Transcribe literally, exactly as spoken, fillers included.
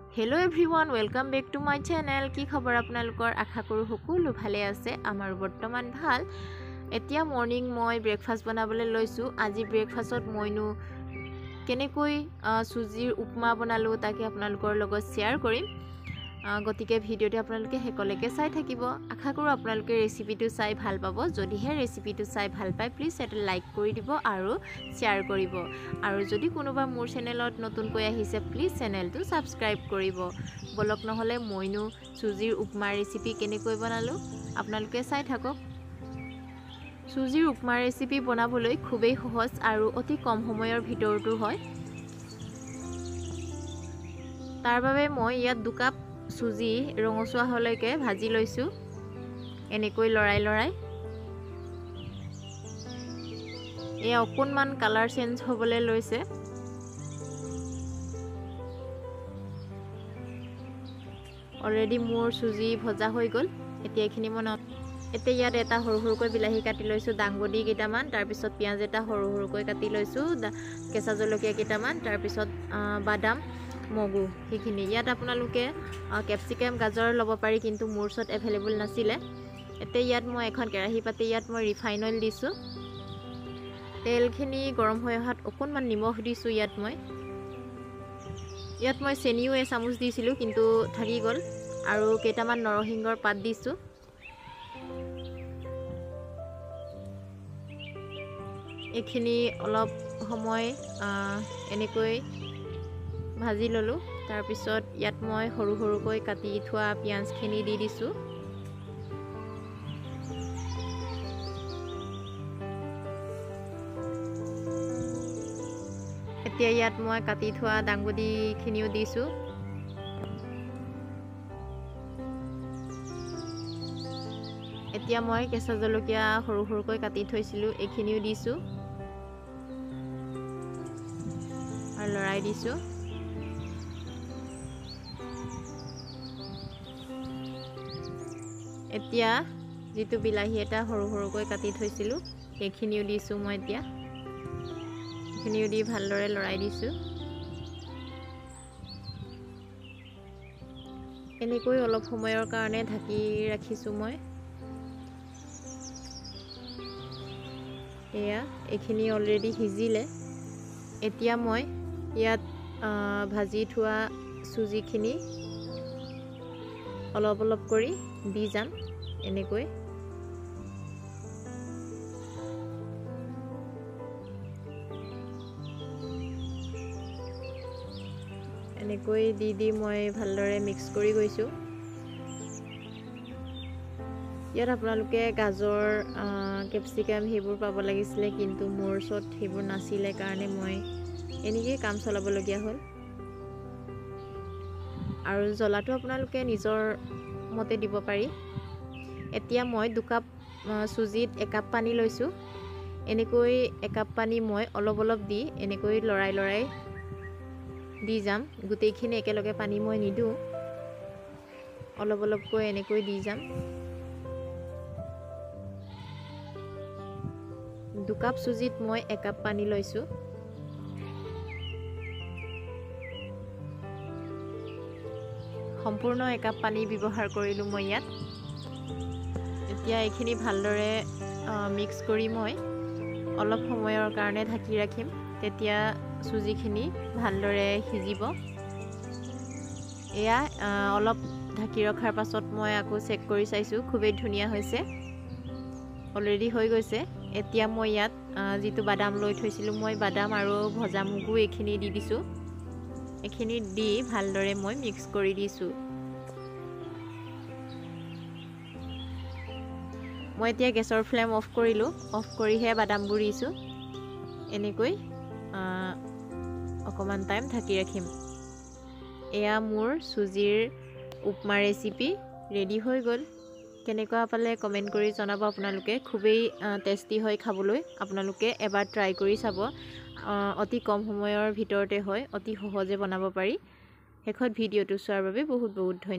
Hello everyone, welcome back to my channel. কি খবৰ আপোনালোকৰ? আশা কৰো সকলো ভালে আছে। আমাৰ বৰ্তমান ভাল। এতিয়া মৰ্নিং মই ব্ৰেকফাষ্ট বনাবলৈ লৈছো। আজি ব্ৰেকফাষ্টত মইনো কেনেকৈ সুজিৰ উপমা বনালো তাকে আপোনালোকৰ লগত শেয়াৰ কৰিম। গতিকে ভিডিওটো আপোনালোকে হেকলৈকে চাই থাকিব। আশা কৰো আপোনালোকে ৰেচিপিটো চাই ভাল পাব। যদিহে ৰেচিপিটো চাই ভাল পায় প্লিজ এটা লাইক কৰি দিব আৰু শেয়াৰ কৰিব। আৰু যদি কোনোবা মোৰ চেনেলত নতুনকৈ আহিছে প্লিজ চেনেলটো সাবস্ক্ৰাইব কৰিব। বলক নহলে মইনো সুজিৰ উপমা ৰেচিপি কেনেকৈ বনালো আপোনালোকে চাই থাকক। সুজিৰ উপমা ৰেচিপি বনাবলৈ খুবেই সহজ আৰু অতি কম সময়ৰ ভিতৰতো হয়। তাৰ বাবে মই ইয়াত দুই কাপ সুজি ৰঙচুৱা হলৈকে ভাজি লৈছো। এনেকৈ লৰাই লৰাই এই অকণমান কালাৰ চেঞ্জ হ'বলৈ লৈছে। অলৰেডি মোৰ সুজি ভজা হৈ গ'ল। এতিয়া এখিনি মই এতিয়া ইয়াত এটা সৰু সৰুকৈ বিলাহী কাটি লৈছো, দাংবডি কেইটামান, তাৰ পিছত পিয়াজ এটা সৰু সৰুকৈ কাটি লৈছো, কেঁচা জলকীয়া কেইটামান, তাৰ পিছত বাদাম মগু সেইখিনি। ইয়াত আপোনালোকে কেপচিকাম গাজৰ ল'ব পাৰি, কিন্তু মোৰ ওচৰত এভেইলেবল নাছিলে। এতিয়া ইয়াত মই এখন কেৰাহী পাতি ইয়াত মই ৰিফাইন অইল দিছো। তেলখিনি গৰম হৈ অহাত অকণমান নিমখ দিছো। ইয়াত মই ইয়াত মই চেনিও এচামুচ দিছিলো কিন্তু থাকি গ'ল। আৰু কেইটামান নৰসিংহৰ পাত দিছো। এইখিনি অলপ সময় এনেকৈ ভাজি ললো। তাৰ পিছত ইয়াত মই সৰু সৰুকৈ কাটি থোৱা পিয়াজখিনি দি দিছো। এতিয়া ইয়াত মই কাটি থোৱা দাংবডিখিনিও দিছো। এতিয়া মই কেঁচা জলকীয়া সৰু সৰুকৈ কাটি থৈছিলো এইখিনিও দিছো আৰু লৰাই দিছো। এতিয়া যিটো বিলাহী এটা সৰু সৰুকৈ কাটি থৈছিলো সেইখিনিও দিছো মই। এতিয়া এইখিনিও দি ভালদৰে লৰাই দিছো। এনেকৈ অলপ সময়ৰ কাৰণে ঢাকি ৰাখিছো মই। এয়া এইখিনি অলৰেডি সিজিলে। এতিয়া মই ইয়াত ভাজি থোৱা সুজিখিনি অলপ অলপ কৰি দি যাম। এনেকৈ এনেকৈ দি দি মই ভালদৰে মিক্স কৰি গৈছো। ইয়াত আপোনালোকে গাজৰ কেপচিকাম সেইবোৰ পাব লাগিছিলে, কিন্তু মোৰ ওচৰত সেইবোৰ নাছিলে কাৰণে মই এনেকৈ কাম চলাবলগীয়া হ'ল। আৰু জ্বলাটো আপোনালোকে নিজৰ মতে দিব পাৰি। এতিয়া মই দুই কাপ সুজিত একাপ পানী লৈছো। এনেকৈ একাপ পানী মই অলপ অলপ দি এনেকৈ লৰাই লৰাই দি যাম। গোটেইখিনি একেলগে পানী মই নিদিওঁ, অলপ অলপকৈ এনেকৈ দি যাম। দুই কাপ সুজিত মই একাপ পানী লৈছো। সম্পূৰ্ণ একাপ পানী ব্যৱহাৰ কৰিলো মই ইয়াত। এতিয়া এইখিনি ভালদৰে মিক্স কৰি মই অলপ সময়ৰ কাৰণে ঢাকি ৰাখিম। তেতিয়া সুজিখিনি ভালদৰে সিজিব। এয়া অলপ ঢাকি ৰখাৰ পাছত মই আকৌ চেক কৰি চাইছো, খুবেই ধুনীয়া হৈছে, অলৰেডি হৈ গৈছে। এতিয়া মই ইয়াত যিটো বাদাম লৈ থৈছিলো মই বাদাম আৰু ভজা মগু এইখিনি দি দিছো। এইখিনি দি ভালদৰে মই মিক্স কৰি দিছো। মই এতিয়া গেছৰ ফ্লেম অফ কৰিলো। অফ কৰিহে বাদামবোৰ দিছো। এনেকৈ অকমান টাইম ঢাকি ৰাখিম। এয়া মোৰ সুজিৰ উপমা ৰেচিপি ৰেডি হৈ গ'ল। কেনেকুৱা পালে কমেণ্ট কৰি জনাব আপোনালোকে। খুবেই টেষ্টি হয় খাবলৈ। আপোনালোকে এবাৰ ট্ৰাই কৰি চাব। অতি কম সময়ৰ ভিতৰতে হয়, অতি সহজে বনাব পাৰি। শেষত ভিডিঅ'টো চোৱাৰ বাবে বহুত বহুত ধন্যবাদ।